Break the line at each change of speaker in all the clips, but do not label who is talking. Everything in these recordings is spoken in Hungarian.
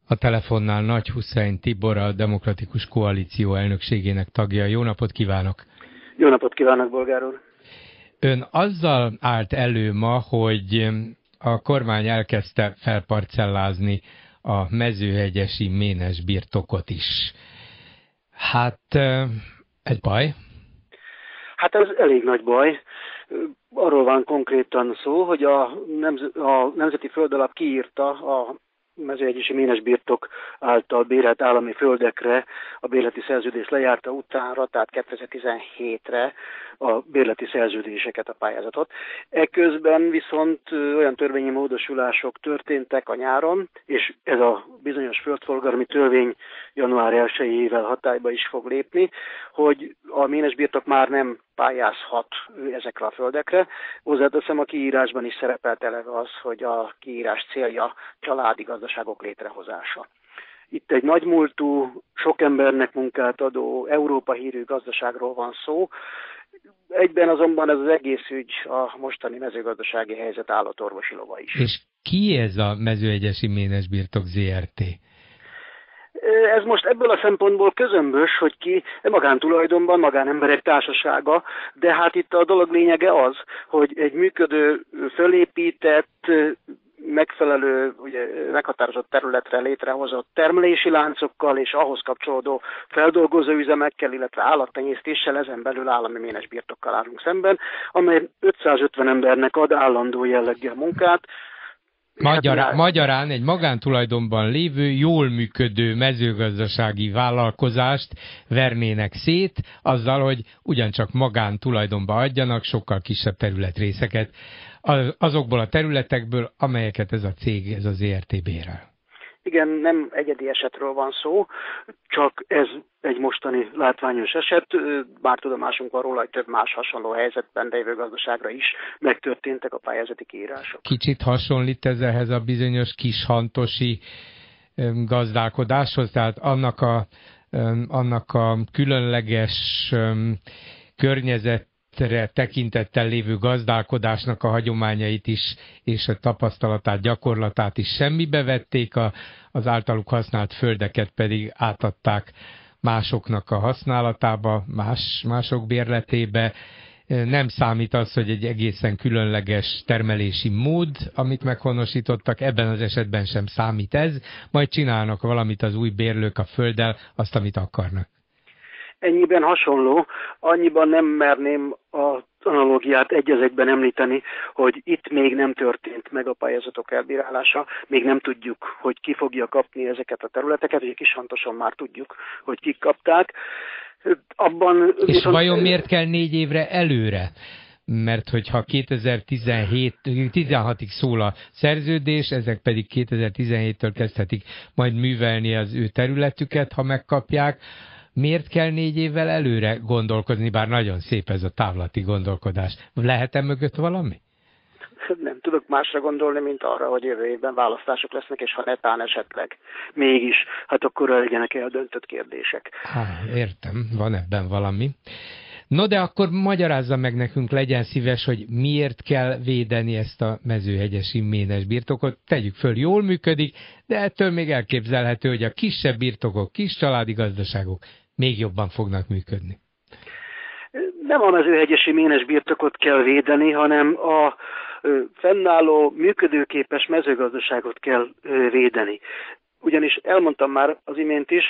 A telefonnál Nagy Huszein Tibor, a Demokratikus Koalíció elnökségének tagja. Jó napot kívánok!
Jó napot kívánok, bolgár úr!
Ön azzal állt elő ma, hogy a kormány elkezdte felparcellázni a mezőhegyesi ménes birtokot is. Hát egy baj?
Hát ez elég nagy baj. Arról van konkrétan szó, hogy a Nemzeti Földalap kiírta a mezőhegyesi ménes birtok által bérelt állami földekre a bérleti szerződés lejárta utánra, tehát 2017-re a bérleti szerződéseket, a pályázatot. Eközben viszont olyan törvényi módosulások történtek a nyáron, és ez a bizonyos földforgalmi törvény január 1-ével hatályba is fog lépni, hogy a ménes birtok már nem pályázhat ezekre a földekre. Hozzáteszem, a kiírásban is szerepelt eleve az, hogy a kiírás célja családi gazdaságok létrehozása. Itt egy nagymúltú, sok embernek munkát adó, Európa hírű gazdaságról van szó. Egyben azonban ez az egész ügy a mostani mezőgazdasági helyzet állatorvosi lova is.
És ki ez a Mezőhegyesi Ménes Birtok Zrt.?
Ez most ebből a szempontból közömbös, hogy ki magántulajdonban, magánemberek társasága, de hát itt a dolog lényege az, hogy egy működő, fölépített, megfelelő, ugye, meghatározott területre létrehozott termelési láncokkal és ahhoz kapcsolódó feldolgozóüzemekkel, illetve állattenyésztéssel, ezen belül állami ménes birtokkal állunk szemben, amely 550 embernek ad állandó jelleggel munkát.
Magyarán egy magántulajdonban lévő, jól működő mezőgazdasági vállalkozást vernének szét, azzal, hogy ugyancsak magántulajdonba adjanak sokkal kisebb területrészeket azokból a területekből, amelyeket ez a cég, ez az ZRT bérel.
Igen, nem egyedi esetről van szó, csak ez egy mostani látványos eset, bár tudomásunk van róla, hogy több más hasonló helyzetben lévő gazdaságra is megtörténtek a pályázati kiírások.
Kicsit hasonlít ez ehhez a bizonyos kishantosi gazdálkodáshoz, tehát annak a különleges környezetre tekintettel lévő gazdálkodásnak a hagyományait is, és a tapasztalatát, gyakorlatát is semmibe vették, az általuk használt földeket pedig átadták másoknak a használatába, mások bérletébe. Nem számít az, hogy egy egészen különleges termelési mód, amit meghonosítottak, ebben az esetben sem számít ez, majd csinálnak valamit az új bérlők a földdel, azt, amit akarnak.
Ennyiben hasonló, annyiban nem merném az analógiát egy az egyben említeni, hogy itt még nem történt meg a pályázatok elbírálása, még nem tudjuk, hogy ki fogja kapni ezeket a területeket, ugye Kishantoson már tudjuk, hogy kik kapták.
És vajon miért kell 4 évre előre? Mert hogyha 2016-ig szól a szerződés, ezek pedig 2017-től kezdhetik majd művelni az ő területüket, ha megkapják. Miért kell 4 évvel előre gondolkozni, bár nagyon szép ez a távlati gondolkodás. Lehet-e mögött valami?
Nem tudok másra gondolni, mint arra, hogy jövő évben választások lesznek, és ha netán esetleg mégis, hát akkor legyenek eldöntött kérdések.
Értem, van ebben valami. No, de akkor magyarázza meg nekünk, legyen szíves, hogy miért kell védeni ezt a mezőhegyesi ménes birtokot. Tegyük föl, jól működik, de ettől még elképzelhető, hogy a kisebb birtokok, kis családi gazdaságok még jobban fognak működni.
Nem a mezőhegyesi ménes birtokot kell védeni, hanem a fennálló, működőképes mezőgazdaságot kell védeni. Ugyanis elmondtam már az imént is,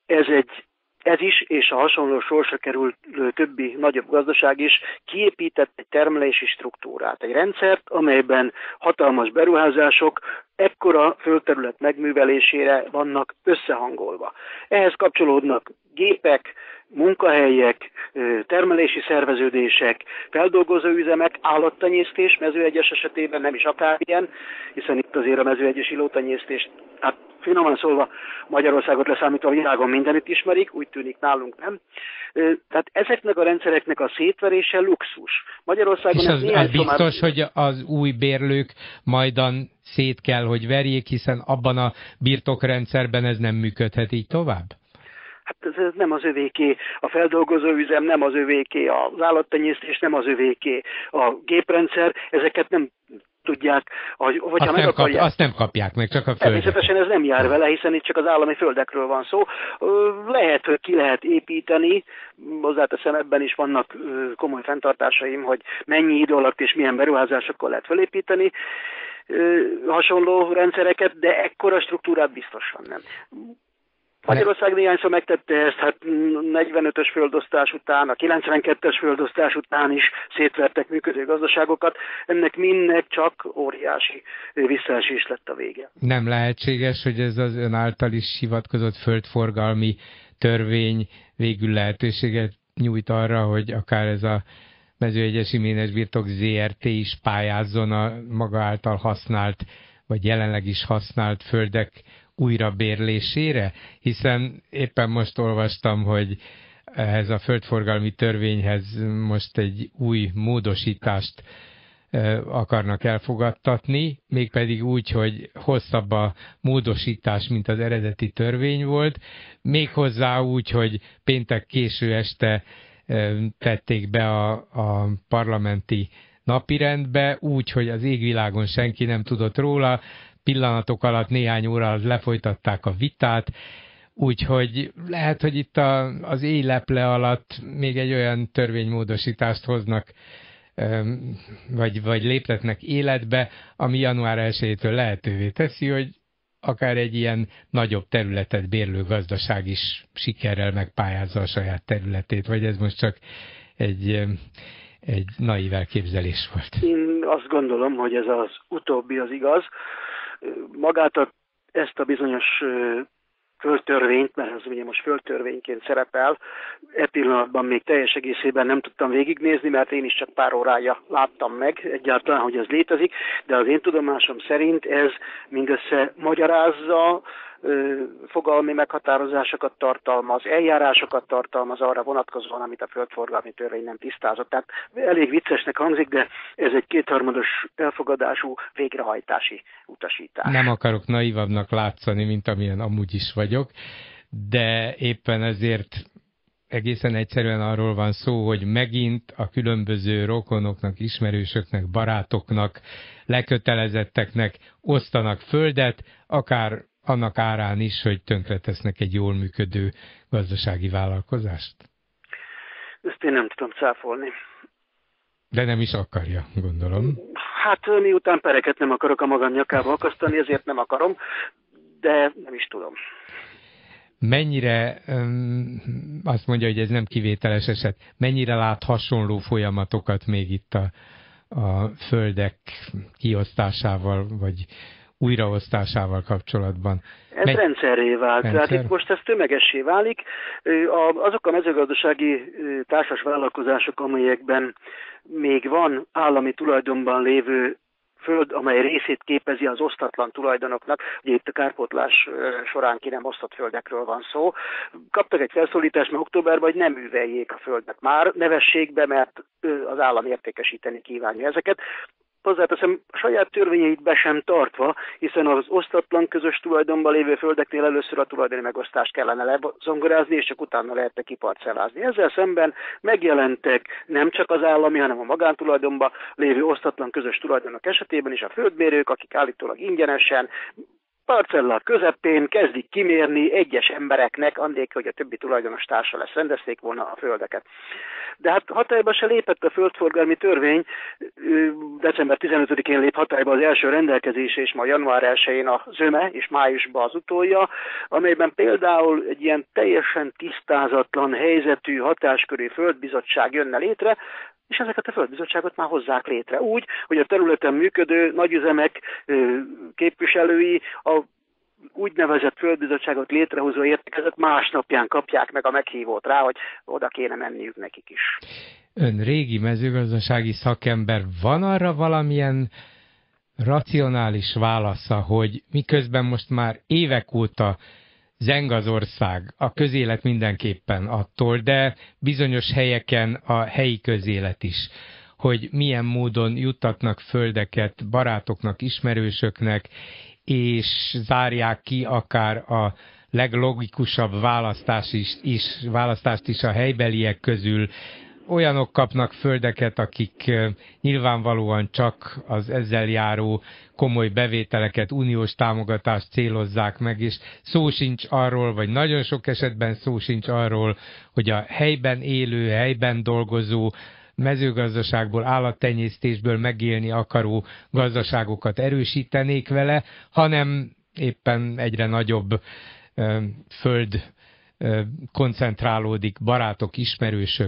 ez is, és a hasonló sorsra került többi nagyobb gazdaság is kiépített egy termelési struktúrát, egy rendszert, amelyben hatalmas beruházások ekkora földterület megművelésére vannak összehangolva. Ehhez kapcsolódnak gépek, munkahelyek, termelési szerveződések, feldolgozóüzemek, állattenyésztés, mezőhegyes esetében nem is akármilyen, hiszen itt azért a mezőhegyesi lótenyésztést, hát finoman szólva Magyarországot leszámítva a világon mindenütt ismerik, úgy tűnik nálunk nem. Tehát ezeknek a rendszereknek a szétverése luxus. Magyarországon
és az biztos, hogy az új bérlők majdan szét kell, hogy verjék, hiszen abban a birtokrendszerben ez nem működhet így tovább?
Hát ez nem az övéké, a feldolgozóüzem nem az övéké, az állattenyésztés nem az övéké, a géprendszer, ezeket nem tudják, hogyha meg akarják.
Azt nem kapják meg, csak a földet.
Természetesen ez nem jár vele, hiszen itt csak az állami földekről van szó. Lehet, hogy ki lehet építeni, hozzáteszem, ebben is vannak komoly fenntartásaim, hogy mennyi idő alatt és milyen beruházásokkal lehet felépíteni hasonló rendszereket, de ekkora struktúrát biztosan nem. Magyarország néhányszor megtette ezt, hát 45-ös földosztás után, a 92-es földosztás után is szétvertek működő gazdaságokat. Ennek mindnek csak óriási visszaesés lett a vége.
Nem lehetséges, hogy ez az ön által is hivatkozott földforgalmi törvény végül lehetőséget nyújt arra, hogy akár ez a Mezőegyesi Ménesbirtok ZRT is pályázzon a maga által használt, vagy jelenleg is használt földek újrabérlésére? Hiszen éppen most olvastam, hogy ehhez a földforgalmi törvényhez most egy új módosítást akarnak elfogadtatni, mégpedig úgy, hogy hosszabb a módosítás, mint az eredeti törvény volt, méghozzá úgy, hogy péntek késő este tették be a parlamenti napirendbe, úgy, hogy az égvilágon senki nem tudott róla, pillanatok alatt, néhány óra alatt lefolytatták a vitát, úgyhogy lehet, hogy itt az éjleple alatt még egy olyan törvénymódosítást hoznak, vagy léptetnek életbe, ami január 1-től lehetővé teszi, hogy akár egy ilyen nagyobb területet bérlő gazdaság is sikerrel megpályázza a saját területét, vagy ez most csak egy naív elképzelés volt?
Én azt gondolom, hogy ez az utóbbi az igaz. Magát ezt a bizonyos földtörvényt, mert ez ugye most földtörvényként szerepel, pillanatban még teljes egészében nem tudtam végignézni, mert én is csak pár órája láttam meg egyáltalán, hogy ez létezik, de az én tudomásom szerint ez mindössze magyarázza, fogalmi meghatározásokat tartalmaz, eljárásokat tartalmaz arra vonatkozóan, amit a földforgalmi törvény nem tisztázott. Tehát elég viccesnek hangzik, de ez egy kétharmados elfogadású végrehajtási utasítás.
Nem akarok naivabbnak látszani, mint amilyen amúgy is vagyok, de éppen ezért egészen egyszerűen arról van szó, hogy megint a különböző rokonoknak, ismerősöknek, barátoknak, lekötelezetteknek osztanak földet, akár annak árán is, hogy tönkretesznek egy jól működő gazdasági vállalkozást?
Ezt én nem tudom cáfolni.
De nem is akarja, gondolom.
Hát miután pereket nem akarok a magam nyakába akasztani, ezért nem akarom, de nem is tudom.
Mennyire, azt mondja, hogy ez nem kivételes eset, mennyire lát hasonló folyamatokat még itt a földek kiosztásával, vagy újraosztásával kapcsolatban?
Ez rendszerré vált. Tehát itt most ez tömegessé válik. Azok a mezőgazdasági társas vállalkozások, amelyekben még van állami tulajdonban lévő föld, amely részét képezi az osztatlan tulajdonoknak, ugye itt a kárpótlás során ki nem osztott földekről van szó, kaptak egy felszólítást már októberben, hogy nem műveljék a földet már, ne vessék be, mert az állam értékesíteni kívánja ezeket. Hozzáteszem, a saját törvényeit be sem tartva, hiszen az osztatlan közös tulajdonban lévő földeknél először a tulajdoni megosztást kellene lezongorázni, és csak utána lehetne kiparcellázni. Ezzel szemben megjelentek nem csak az állami, hanem a magántulajdonban lévő osztatlan közös tulajdonok esetében is a földmérők, akik állítólag ingyenesen, parcella közepén kezdik kimérni egyes embereknek, annélkül, hogy a többi tulajdonos társa lesz, rendezték volna a földeket. De hát hatályba se lépett a földforgalmi törvény, december 15-én lép hatályba az első rendelkezése, és ma január 1-én a zöme, és májusban az utolja, amelyben például egy ilyen teljesen tisztázatlan helyzetű hatáskörű földbizottság jönne létre, és ezeket a földbizottságot már hozzák létre. Úgy, hogy a területen működő nagyüzemek képviselői a úgynevezett földbizottságot létrehozó értekezet másnapján kapják meg a meghívót rá, hogy oda kéne menniük nekik is.
Ön régi mezőgazdasági szakember, van arra valamilyen racionális válasza, hogy miközben most már évek óta zeng az ország, a közélet mindenképpen attól, de bizonyos helyeken a helyi közélet is, hogy milyen módon juttatnak földeket barátoknak, ismerősöknek, és zárják ki akár a leglogikusabb választást is a helybeliek közül, olyanok kapnak földeket, akik nyilvánvalóan csak az ezzel járó komoly bevételeket, uniós támogatást célozzák meg, és szó sincs arról, vagy nagyon sok esetben szó sincs arról, hogy a helyben élő, helyben dolgozó, mezőgazdaságból, állattenyésztésből megélni akaró gazdaságokat erősítenék vele, hanem éppen egyre nagyobb föld koncentrálódik barátok, ismerősök,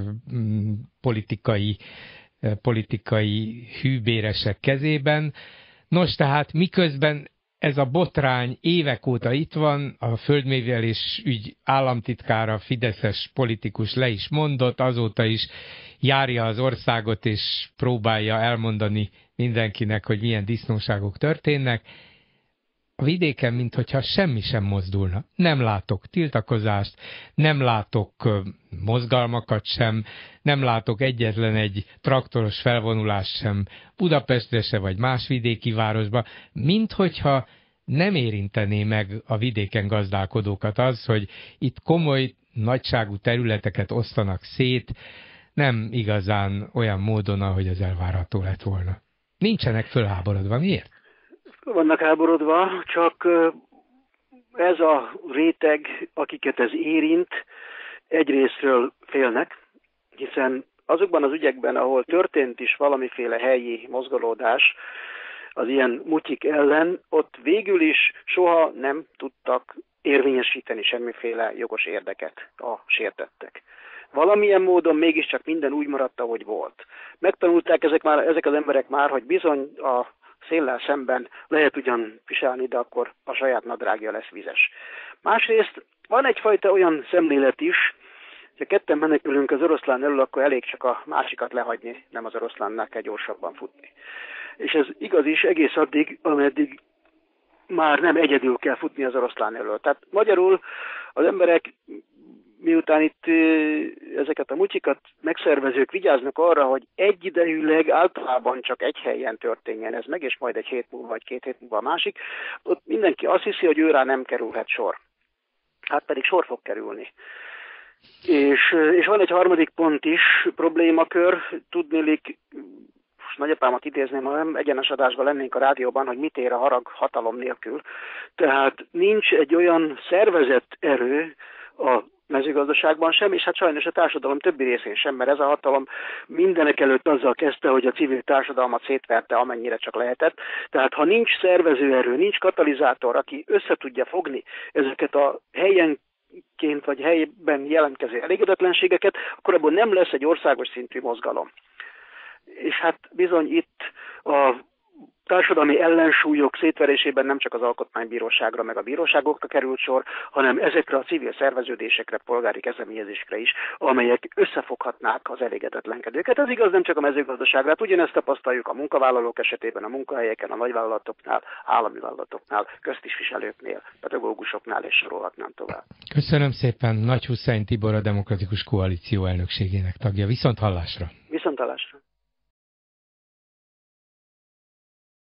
politikai hűbéresek kezében. Nos, tehát miközben ez a botrány évek óta itt van, a földművelés ügy államtitkára, fideszes politikus le is mondott, azóta is járja az országot és próbálja elmondani mindenkinek, hogy milyen disznóságok történnek. A vidéken, minthogyha semmi sem mozdulna. Nem látok tiltakozást, nem látok mozgalmakat sem, nem látok egyetlen egy traktoros felvonulást sem Budapestre se vagy más vidéki városba, minthogyha nem érintené meg a vidéken gazdálkodókat az, hogy itt komoly, nagyságú területeket osztanak szét, nem igazán olyan módon, ahogy az elvárható lett volna. Nincsenek fölháborodva. Miért?
Vannak háborodva, csak ez a réteg, akiket ez érint, egyrészről félnek, hiszen azokban az ügyekben, ahol történt is valamiféle helyi mozgolódás az ilyen mutyik ellen, ott végül is soha nem tudtak érvényesíteni semmiféle jogos érdeket a sértettek. Valamilyen módon mégiscsak minden úgy maradt, ahogy volt. Megtanulták ezek az emberek már, hogy bizony a széllel szemben lehet ugyan viselni, de akkor a saját nadrágja lesz vizes. Másrészt van egyfajta olyan szemlélet is, ha ketten menekülünk az oroszlán elől, akkor elég csak a másikat lehagyni, nem az oroszlánnál kell gyorsabban futni. És ez igaz is egész addig, ameddig már nem egyedül kell futni az oroszlán elől. Tehát magyarul az emberek, miután itt ezeket a mutyikat megszervezők vigyáznak arra, hogy egyidejűleg általában csak egy helyen történjen ez meg, és majd egy hét múlva vagy 2 hét múlva a másik, ott mindenki azt hiszi, hogy őrá nem kerülhet sor. Hát pedig sor fog kerülni. És van egy harmadik pont is, problémakör, tudniillik, most nagyapámat idézném, ha nem egyenes adásban lennénk a rádióban, hogy mit ér a harag hatalom nélkül. Tehát nincs egy olyan szervezett erő a mezőgazdaságban sem, és hát sajnos a társadalom többi részén sem, mert ez a hatalom mindenek előtt azzal kezdte, hogy a civil társadalmat szétverte, amennyire csak lehetett. Tehát ha nincs szervezőerő, nincs katalizátor, aki össze tudja fogni ezeket a helyenként vagy helyben jelentkező elégedetlenségeket, akkor abból nem lesz egy országos szintű mozgalom. És hát bizony itt a társadalmi ellensúlyok szétverésében nem csak az alkotmánybíróságra meg a bíróságokra került sor, hanem ezekre a civil szerveződésekre, polgári kezdeményezésekre is, amelyek összefoghatnák az elégedetlenkedőket. Ez igaz nem csak a mezőgazdaságra, hát ugyanezt tapasztaljuk a munkavállalók esetében, a munkahelyeken, a nagyvállalatoknál, állami vállalatoknál, köztisztviselőknél, pedagógusoknál, és sorolhatnám tovább.
Köszönöm szépen, Nagy Husztein Tibor, a Demokratikus Koalíció elnökségének tagja. Viszont hallásra!
Viszont hallásra!